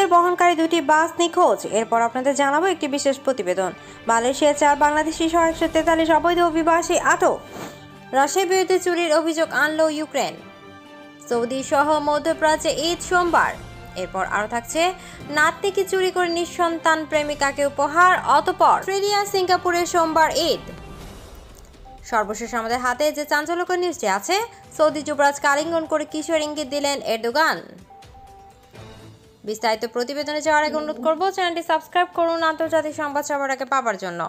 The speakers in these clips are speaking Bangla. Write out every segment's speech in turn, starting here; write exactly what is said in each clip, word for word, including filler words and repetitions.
ইউক্রেনীয়দের বহনকারী দুটি বাস নিখোঁজ। এরপর আপনাদের জানাবো একটি বিশেষ প্রতিবেদন। মালয়েশিয়ার চার বাংলাদেশি সহ একশো তেতাল্লিশ অবৈধ অভিবাসী আটক। রাশিয়ার বিরুদ্ধে চুরির অভিযোগ আনল ইউক্রেন। সৌদি সহ মধ্যপ্রাচ্যে ঈদ সোমবার। এরপর আরো থাকছে নাতনিকে চুরি করে নিঃসন্তান প্রেমিকাকে উপহার, অতঃপর অস্ট্রেলিয়া সিঙ্গাপুরে সোমবার ঈদ। সর্বশেষ আমাদের হাতে যে চাঞ্চল্যকর নিউজটি আছে, সৌদি যুবরাজকে আলিঙ্গন করে কিশোর ইঙ্গিত দিলেন এরদোগান। বিস্তারিত প্রতিবেদনে যাওয়ার আগে অনুরোধ করব চ্যানেলটি সাবস্ক্রাইব করুন আন্তর্জাতিক সংবাদ সবার আগে পাওয়ার জন্য।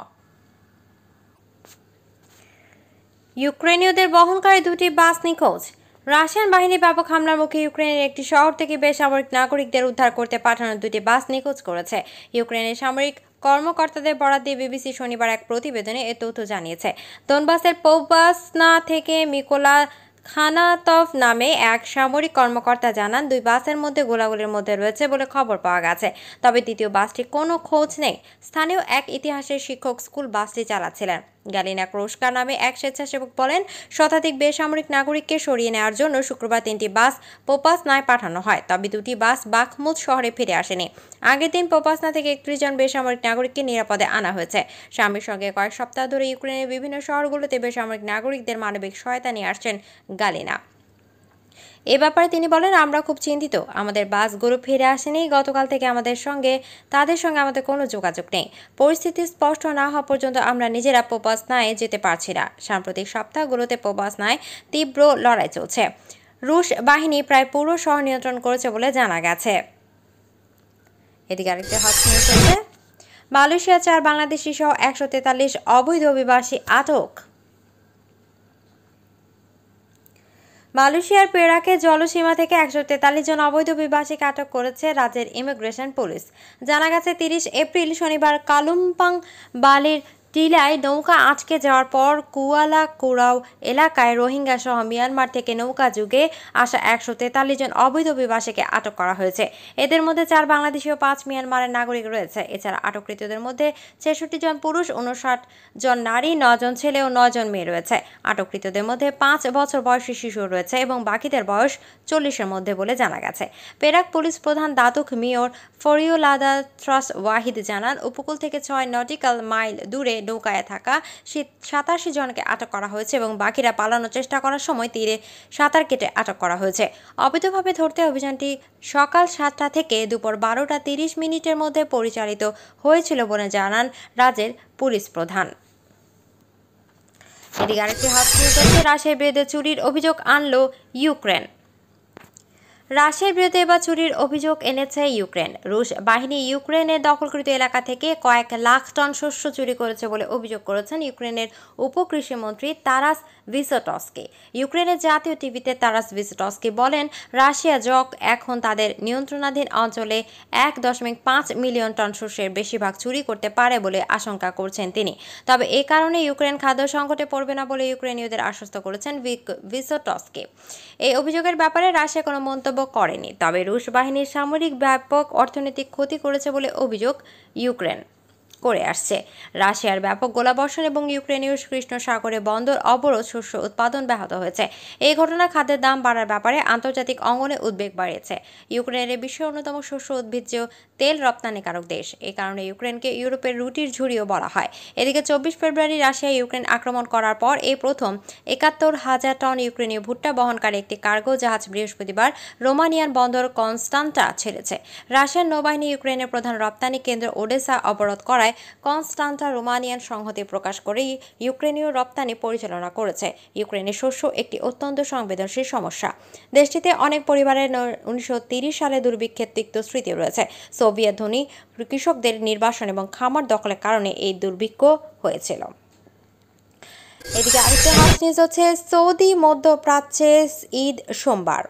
ইউক্রেনীয়দের বহনকারী দুটি বাস নিখোঁজ। রাশিয়ান বাহিনী ব্যাপক হামলার মুখে ইউক্রেনের একটি শহর থেকে বেসামরিক নাগরিকদের উদ্ধার করতে পাঠানো দুটি বাস নিখোঁজ করেছে। ইউক্রেনের সামরিক কর্মকর্তাদের বরাত দিয়ে বিবিসি শনিবার এক প্রতিবেদনে এ তথ্য জানিয়েছে। দোনবাসের পোবাসনা থেকে মিকোলা খানাতভ নামে এক সামরিক কর্মকর্তা জানান, দুই বাসের মধ্যে গোলাগুলির মধ্যে রয়েছে বলে খবর পাওয়া গেছে। তবে দ্বিতীয় বাসটির কোনো খোঁজ নেই। স্থানীয় এক ইতিহাসের শিক্ষক স্কুল বাসটি চালাচ্ছিলেন। গালিনা ক্রোশকা নামে এক স্বেচ্ছাসেবক বলেন, শতাধিক বেসামরিক নাগরিককে সরিয়ে নেওয়ার জন্য শুক্রবার তিনটি বাস পোপাসনায় পাঠানো হয়। তবে দুটি বাস বাখমুত শহরে ফিরে আসেনি। আগের দিন পোপাসনা থেকে একত্রিশ জন বেসামরিক নাগরিককে নিরাপদে আনা হয়েছে। স্বামীর সঙ্গে কয়েক সপ্তাহ ধরে ইউক্রেনের বিভিন্ন শহরগুলোতে বেসামরিক নাগরিকদের মানবিক সহায়তা নিয়ে আসছেন গালিনা। এ ব্যাপারে তিনি বলেন, আমরা খুব চিন্তিত। আমাদের বাসগুলো ফিরে আসেনি। গতকাল থেকে আমাদের সঙ্গে তাদের সঙ্গে আমাদের কোনো যোগাযোগ নেই। পরিস্থিতি স্পষ্ট না হওয়া পর্যন্ত আমরা নিজেরা পোপাসনায় যেতে পারছি না। সাম্প্রতিক সপ্তাহগুলোতে পোপাসনায় তীব্র লড়াই চলছে। রুশ বাহিনী প্রায় পুরো শহর নিয়ন্ত্রণ করেছে বলে জানা গেছে। এদিকে আরেকটি হট নিউজ হচ্ছে, মালয়েশিয়া চার বাংলাদেশি সহ একশো তেতাল্লিশ অবৈধ অভিবাসী আটক। মালয়েশিয়ার পেরাকে জলসীমা থেকে একশো তেতাল্লিশ জন অবৈধ অভিবাসীকে আটক করেছে রাজ্যের ইমিগ্রেশন পুলিশ। জানা গেছে, তিরিশ এপ্রিল শনিবার কালুমপাং বালির টিলায় নৌকা আটকে যাওয়ার পর কুয়ালা কুরাও এলাকায় রোহিঙ্গা সহ মিয়ানমার থেকে নৌকা যুগে আসা একশো তেতাল্লিশ জন অবৈধ অভিবাসীকে আটক করা হয়েছে। এদের মধ্যে চার বাংলাদেশি ও পাঁচ মিয়ানমারের নাগরিক রয়েছে। এছাড়া আটককৃতদের মধ্যে ছেষট্টি জন পুরুষ, উনষাট জন নারী, ন জন ছেলে ও ন জন মেয়ে রয়েছে। আটককৃতদের মধ্যে পাঁচ বছর বয়সী শিশু রয়েছে এবং বাকিদের বয়স চল্লিশের মধ্যে বলে জানা গেছে। পেরাক পুলিশ প্রধান দাতুক মেয়র ফরিউলাদা থ্রাস ওয়াহিদ জানান, উপকূল থেকে ছয় নটিক্যাল মাইল দূরে নৌকায় থাকা সাতাশি জনকে আটক করা হয়েছে এবং বাকিরা পালানোর চেষ্টা করার সময় তীরে সাঁতার কেটে আটক করা হয়েছে। অবৈধভাবে ধরতে অভিযানটি সকাল সাতটা থেকে দুপুর বারোটা তিরিশ মিনিটের মধ্যে পরিচালিত হয়েছিল বলে জানান রাজ্যের পুলিশ প্রধান। এদিকে আরেকটি হট নিউজ হচ্ছে, রাশিয়ার বিরুদ্ধে চুরির অভিযোগ আনল ইউক্রেন। রাশিয়ার বিরুদ্ধে এবার চুরির অভিযোগ এনেছে ইউক্রেন। রুশ বাহিনী ইউক্রেনের দখলকৃত এলাকা থেকে কয়েক লাখ টন শস্য চুরি করেছে বলে অভিযোগ করেছেন ইউক্রেনের উপকৃষিমন্ত্রী তারাস ভিসোটস্কি। ইউক্রেনের জাতীয় টিভিতে তারাস ভিসোটস্কি বলেন, রাশিয়া যক এখন তাদের নিয়ন্ত্রণাধীন অঞ্চলে এক দশমিক পাঁচ মিলিয়ন টন শস্যের বেশিরভাগ চুরি করতে পারে বলে আশঙ্কা করছেন তিনি। তবে এ কারণে ইউক্রেন খাদ্য সংকটে পড়বে না বলে ইউক্রেনীয়দের আশ্বস্ত করেছেন ভিসোটস্কি। এই অভিযোগের ব্যাপারে রাশিয়া কোনো মন্তব্য করেনি। তবে রুশ বাহিনীর সামরিক ব্যাপক অর্থনৈতিক ক্ষতি করেছে বলে অভিযোগ ইউক্রেন করে আসছে। রাশিয়ার ব্যাপক গোলাবর্ষণ এবং ইউক্রেনীয় কৃষ্ণ সাগরে বন্দর অবরোধ শস্য উৎপাদন ব্যাহত হয়েছে। এই ঘটনা খাদ্যের দাম বাড়ার ব্যাপারে আন্তর্জাতিক অঙ্গনে উদ্বেগ বাড়িয়েছে। ইউক্রেনের বিশ্বের অন্যতম শস্য উদ্ভিজ্জ তেল রপ্তানিকারক দেশ। এই কারণে ইউক্রেনকে ইউরোপের রুটির ঝুড়িও বলা হয়। এদিকে চব্বিশ ফেব্রুয়ারি রাশিয়া ইউক্রেন আক্রমণ করার পর এই প্রথম একাত্তর হাজার টন ইউক্রেনীয় ভুট্টা বহনকারী একটি কার্গো জাহাজ বৃহস্পতিবার রোমানিয়ার বন্দর কনস্টান্টা ছেড়েছে। রাশিয়ার নৌবাহিনী ইউক্রেনের প্রধান রপ্তানি কেন্দ্র ওডেসা অবরোধ করায় কনস্টান্টা রোমানিয়ান সংহতি প্রকাশ করে ইউক্রেনীয় রপ্তানি পরিচালনা করেছে। ইউক্রেনের শস্য একটি অত্যন্ত সংবেদনশীল সমস্যা। দেশটিতে অনেক পরিবারের উনিশশো তিরিশ সালে দুর্ভিক্ষের তিক্ত স্মৃতি রয়েছে। সোভিয়েত ধনী কৃষকদের নির্বাসন এবং খামার দখলের কারণে এই দুর্ভিক্ষ হয়েছিল। এদিকে আরেকটা হট নিউজ হচ্ছে, সৌদি মধ্যপ্রাচ্যে ঈদ সোমবার।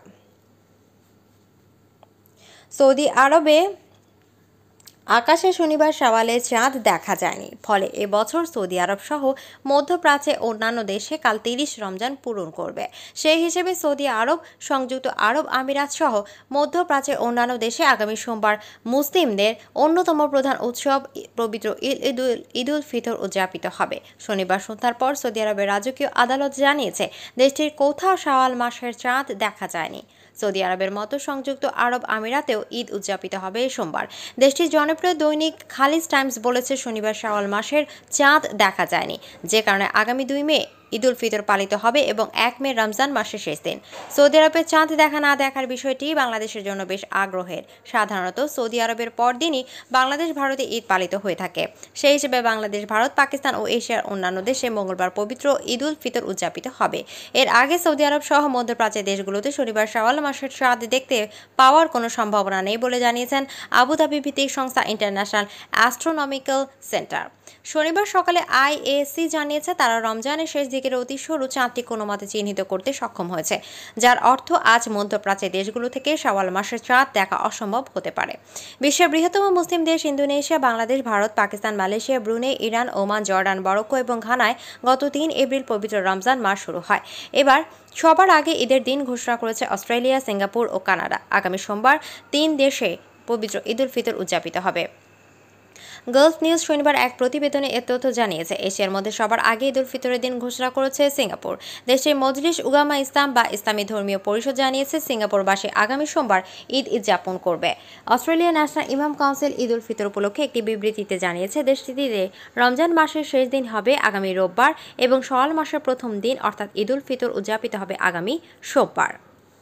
সৌদি আরবে আকাশে শনিবার সওয়ালে চাঁদ দেখা যায়নি। ফলে এবছর সৌদি আরব সহ মধ্যপ্রাচ্যে অন্যান্য দেশে কাল তিরিশ রমজান পূরণ করবে। সেই হিসেবে সৌদি আরব, সংযুক্ত আরব আমিরাত সহ মধ্যপ্রাচ্যের অন্যান্য দেশে আগামী সোমবার মুসলিমদের অন্যতম প্রধান উৎসব পবিত্র ঈদ ঈদ উল ফিতর উদযাপিত হবে। শনিবার সন্ধ্যার পর সৌদি আরবের রাজকীয় আদালত জানিয়েছে, দেশটির কোথাও শাওয়াল মাসের চাঁদ দেখা যায়নি। সৌদি আরবের মতো সংযুক্ত আরব আমিরাতেও ঈদ উদযাপিত হবে সোমবার। দেশটির জনপ্রিয় দৈনিক খালিজ টাইমস বলেছে, শনিবার শাওয়াল মাসের চাঁদ দেখা যায়নি, যে কারণে আগামী দুই মে ঈদ উল ফিতর পালিত হবে এবং এক মে রমজান মাসের শেষ দিন। সৌদি আরবের চাঁদ দেখা না দেখার বিষয়টি বাংলাদেশের জন্য বেশ আগ্রহের। সাধারণত সৌদি আরবের পরদিনই বাংলাদেশ ভারতে ঈদ পালিত হয়ে থাকে। সেই হিসেবে বাংলাদেশ, ভারত, পাকিস্তান ও এশিয়ার অন্যান্য দেশে মঙ্গলবার পবিত্র ঈদ উল ফিতর উদযাপিত হবে। এর আগে সৌদি আরব সহ মধ্যপ্রাচ্যের দেশগুলোতে শনিবার শাওয়াল মাসের চাঁদ দেখতে পাওয়ার কোনো সম্ভাবনা নেই বলে জানিয়েছেন আবুধাবি ভিত্তিক সংস্থা ইন্টারন্যাশনাল অ্যাস্ট্রোনমিক্যাল সেন্টার। শনিবার সকালে আইএসি জানিয়েছে, তারা রমজানের শেষ দিকের অতি সরু চাঁদটি কোনো মতে চিহ্নিত করতে সক্ষম হয়েছে, যার অর্থ আজ মধ্যপ্রাচ্যের দেশগুলো থেকে শাওয়াল মাসের চাঁদ দেখা অসম্ভব হতে পারে। বিশ্বের বৃহত্তম মুসলিম দেশ Indonesia, Bangladesh, Bharat, Pakistan, Malaysia, Brunei, Iran, Oman, Jordan, Morocco এবং ঘানায় গত তিন এপ্রিল পবিত্র রমজান মাস শুরু হয়। এবার সবার আগে ঈদের দিন ঘোষণা করেছে অস্ট্রেলিয়া, সিঙ্গাপুর ও কানাডা। আগামী সোমবার তিন দেশে পবিত্র ঈদ উল ফিতর উদযাপিত হবে। গালফ নিউজ শনিবার এক প্রতিবেদনে এ তথ্য জানিয়েছে। এশিয়ার মধ্যে সবার আগে ঈদ উল ফিতরের দিন ঘোষণা করেছে সিঙ্গাপুর। দেশটির মজলিস উলামা ইসলাম বা ইসলামী ধর্মীয় পরিষদ জানিয়েছে, সিঙ্গাপুরবাসী আগামী সোমবার ঈদ উদযাপন করবে। Australia National Imam Council Eid ul Fitr উপলক্ষে একটি বিবৃতিতে জানিয়েছে, দেশটিতে রমজান মাসের শেষ দিন হবে আগামী রোববার এবং শাওয়াল মাসের প্রথম দিন অর্থাৎ ঈদ উল ফিতর উদযাপিত হবে আগামী সোমবার।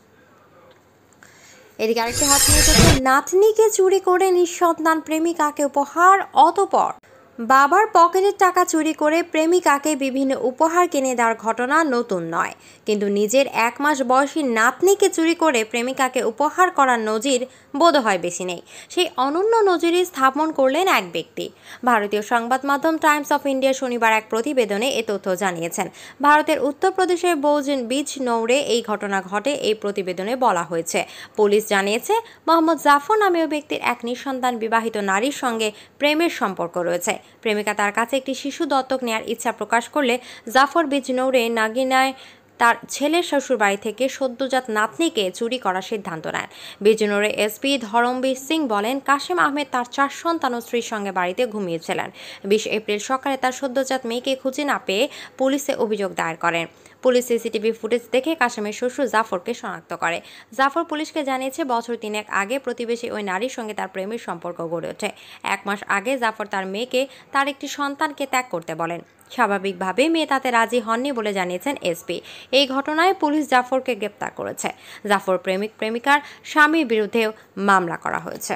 এদিকে আরেকটি হাত নিয়ে চলছে, নাতনিকে চুরি করে নিঃসন্তান প্রেমিকাকে উপহার, অতঃপর বাবার পকেটের টাকা চুরি করে প্রেমিকাকে বিভিন্ন উপহার কিনে দেওয়ার ঘটনা নতুন নয়, কিন্তু নিজের এক মাস বয়সী নাতনিকে চুরি করে প্রেমিকাকে উপহার করার নজির বোধহয় বেশি নেই। সেই অনন্য নজিরই স্থাপন করলেন এক ব্যক্তি। ভারতীয় সংবাদ মাধ্যম টাইমস অফ ইন্ডিয়া শনিবার এক প্রতিবেদনে এ তথ্য জানিয়েছেন। ভারতের উত্তরপ্রদেশের বৌজন বীজ নৌরে এই ঘটনা ঘটে, এই প্রতিবেদনে বলা হয়েছে। পুলিশ জানিয়েছে, মোহাম্মদ জাফর নামীয় ব্যক্তির এক নিঃসন্তান বিবাহিত নারীর সঙ্গে প্রেমের সম্পর্ক রয়েছে। প্রেমিকা তার কাছে একটি শিশু দত্তক নেওয়ার ইচ্ছা প্রকাশ করলে জাফর বিজনৌরে নাগিনায় তার ছেলের শ্বশুর বাড়ি থেকে সদ্যজাত নাতনিকে চুরি করার সিদ্ধান্ত নেন। বিজনৌরে এসপি ধরমবীর সিং বলেন, কাশেম আহমেদ তার চার সন্তান ও স্ত্রীর সঙ্গে বাড়িতে ঘুমিয়েছিলেন। বিশ এপ্রিল সকালে তার সদ্যজাত মেয়েকে খুঁজে না পেয়ে পুলিশে অভিযোগ দায়ের করেন। পুলিশ সিসিটিভি ফুটেজ দেখে কাশেমের শ্বশুর জাফরকে শনাক্ত করে। জাফর পুলিশকে জানিয়েছে, বছর তিনেক আগে প্রতিবেশী ওই নারীর সঙ্গে তার প্রেমের সম্পর্ক গড়ে ওঠে। এক মাস আগে জাফর তার মেয়েকে তার একটি সন্তানকে ত্যাগ করতে বলেন। স্বাভাবিকভাবে মেয়ে তাতে রাজি হননি বলে জানিয়েছেন এসপি। এই ঘটনায় পুলিশ জাফরকে গ্রেপ্তার করেছে। জাফর প্রেমিক প্রেমিকার স্বামীর বিরুদ্ধেও মামলা করা হয়েছে।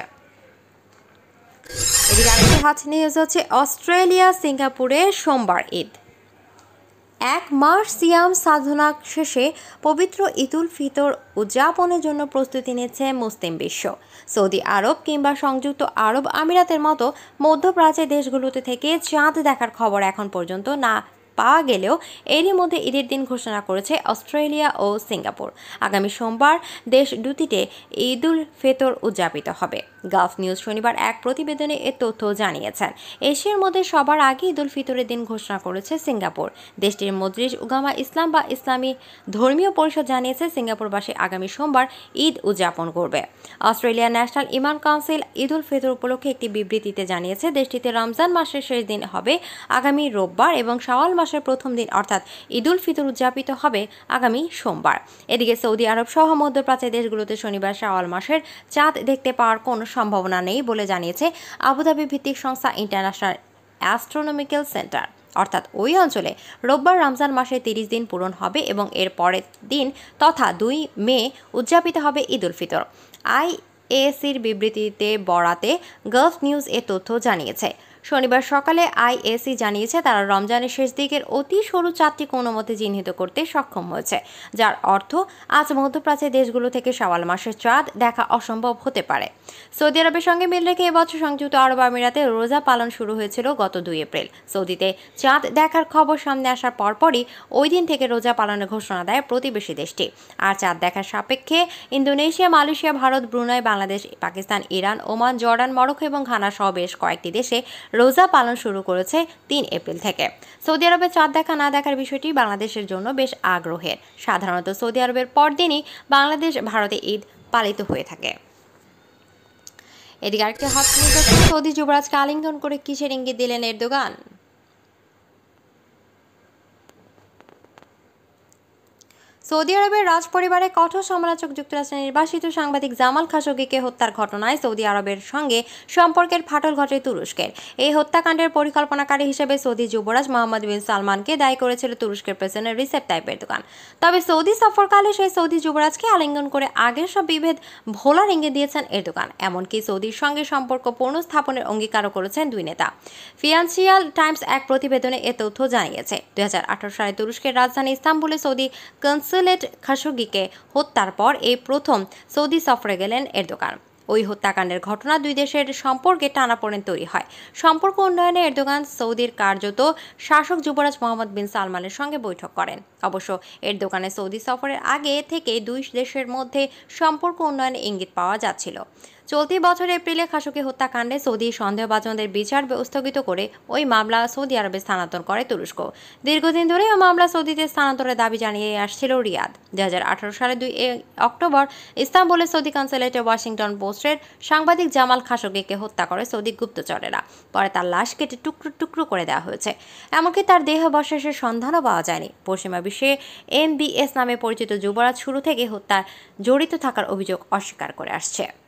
এদিকে আরেকটি হট নিউজ হচ্ছে, অস্ট্রেলিয়া সিঙ্গাপুরে সোমবার ঈদ। এক মাস সিয়াম সাধনা শেষে পবিত্র ঈদ উল ফিতর উদযাপনের জন্য প্রস্তুতি নিচ্ছে মুসলিম বিশ্ব। সৌদি আরব কিংবা সংযুক্ত আরব আমিরাতের মতো মধ্যপ্রাচ্যের দেশগুলোতে থেকে চাঁদ দেখার খবর এখন পর্যন্ত না পাওয়া গেলেও এরই মধ্যে ঈদের দিন ঘোষণা করেছে অস্ট্রেলিয়া ও সিঙ্গাপুর। আগামী সোমবার দেশ দুটিতে ঈদ উল ফিতর উদযাপিত হবে। গালফ নিউজ শনিবার এক প্রতিবেদনে এ তথ্য জানিয়েছেন। এশিয়ার মধ্যে সবার আগে ঈদ উল ফিতরের দিন ঘোষণা করেছে সিঙ্গাপুর। দেশটির মজলিস উলামা ইসলাম বা ইসলামী ধর্মীয় পরিষদ জানিয়েছে, সিঙ্গাপুরবাসী আগামী সোমবার ঈদ উদযাপন করবে। Australia National Imam Council Eid ul Fitr উপলক্ষে একটি বিবৃতিতে জানিয়েছে, দেশটিতে রমজান মাসের শেষ দিন হবে আগামী রোববার এবং শাওয়াল মাসের প্রথম দিন অর্থাৎ ঈদ উল ফিতর উদযাপিত হবে আগামী সোমবার। এদিকে সৌদি আরব সহ মধ্যপ্রাচ্যের দেশগুলোতে শনিবার শাওয়াল মাসের চাঁদ দেখতে পাওয়ার কোনো সম্ভাবনা নেই বলে জানিয়েছে আবুধাবি ভিত্তিক সংস্থা ইন্টারন্যাশনাল অ্যাস্ট্রোনমিক্যাল সেন্টার। অর্থাৎ ওই অঞ্চলে রোববার রমজান মাসে তিরিশ দিন পূরণ হবে এবং এর পরের দিন তথা দুই মে উদযাপিত হবে ঈদ উল ফিতর। আইএসির বিবৃতিতে বরাতে গালফ নিউজ এ তথ্য জানিয়েছে। শনিবার সকালে আইএসি জানিয়েছে, তারা রমজানের শেষ দিকের অতি সরু চাঁদটি কোনো মতে চিহ্নিত করতে সক্ষম হয়েছে, যার অর্থ আজ মধ্যপ্রাচ্যের দেশগুলো থেকে শাওয়াল মাসের চাঁদ দেখা অসম্ভব হতে পারে। সৌদি আরবের সঙ্গে মিল রেখে এবছর সংযুক্ত আরব আমিরাতে রোজা পালন শুরু হয়েছিল গত দুই এপ্রিল। সৌদিতে চাঁদ দেখার খবর সামনে আসার পরপরই ওই দিন থেকে রোজা পালনের ঘোষণা দেয় প্রতিবেশী দেশটি। আর চাঁদ দেখার সাপেক্ষে Indonesia, Malaysia, Bharat, Brunei, Bangladesh, Pakistan, Iran, Oman, Jordan, Morocco এবং ঘানা সহ বেশ কয়েকটি দেশে রোজা পালন শুরু করেছে তিন এপ্রিল থেকে। সৌদি আরবে চাঁদ দেখা না দেখার বিষয়টি বাংলাদেশের জন্য বেশ আগ্রহের। সাধারণত সৌদি আরবের পরদিনই বাংলাদেশ, ভারতে ঈদ পালিত হয়ে থাকে। এদিকে আরেকটি হট নিউজ হচ্ছে, সৌদি যুবরাজকে আলিঙ্গন করে কিসের ইঙ্গিত দিলেন এরদোগান। সৌদি আরবের রাজ পরিবারে কঠোর সমালোচক যুক্তরাষ্ট্রের নির্বাসিত সাংবাদিক জামাল খাশোগিকে হত্যার ঘটনায় সৌদি আরবের সঙ্গে সম্পর্কের ফাটল ঘটে তুরস্কের। এই হত্যাকাণ্ডের পরিকল্পনাকারী হিসেবে সৌদি যুবরাজ মোহাম্মদ বিন সালমানকে দায়ী করেছিল তুরস্কের প্রেসিডেন্ট রিসেপ তাইপ এরদোগান। তবে সৌদি সফরকালে সেই সৌদি যুবরাজকে আলিঙ্গন করে আগের সব বিভেদ ভোলার ইঙ্গিত দিয়েছেন এরদোগান। এমনকি সৌদির সঙ্গে সম্পর্ক পুনঃস্থাপনের অঙ্গীকারও করেছেন দুই নেতা। ফিনান্সিয়াল টাইমস এক প্রতিবেদনে এ তথ্য জানিয়েছে। দুই হাজার আঠারো সালে তুরস্কের রাজধানী ইস্তাম্বুলে সৌদি কনসুলেট খাশোগিকে হত্যার পর এই প্রথম সৌদি সফরে গেলেন এরদোগান। ওই হত্যাকাণ্ডের ঘটনা দুই দেশের সম্পর্কে টানাপোড়েন তৈরি হয়। সম্পর্ক উন্নয়নে এরদোগান সৌদির কার্যত শাসক যুবরাজ মোহাম্মদ বিন সালমানের সঙ্গে বৈঠক করেন। অবশ্য এরদোগানের সৌদি সফরের আগে থেকে দুই দেশের মধ্যে সম্পর্ক উন্নয়নে ইঙ্গিত পাওয়া যাচ্ছিল। চলতি বছর এপ্রিলে খাশোগি হত্যাকাণ্ডে সৌদি সন্দেহভাজনদের বিচার স্থগিত করে ওই মামলা সৌদি আরবে স্থানান্তর করে তুরস্ক। দীর্ঘদিন ধরে ওই মামলা সৌদিতে স্থানান্তরের দাবি জানিয়ে আসছিল রিয়াদ। দুই হাজার আঠারো সালে দুই অক্টোবর ইস্তাম্বুলে সৌদি কনসুলেটে ওয়াশিংটন পোস্টের সাংবাদিক জামাল খাশোগিকে হত্যা করে সৌদি গুপ্তচরেরা। পরে তার লাশ কেটে টুকরো টুকরো করে দেওয়া হয়েছে। এমনকি তার দেহাবশেষের সন্ধানও পাওয়া যায়নি। পশ্চিমা বিশ্বে এম বি এস নামে পরিচিত যুবরাজ শুরু থেকে হত্যায় জড়িত থাকার অভিযোগ অস্বীকার করে আসছে।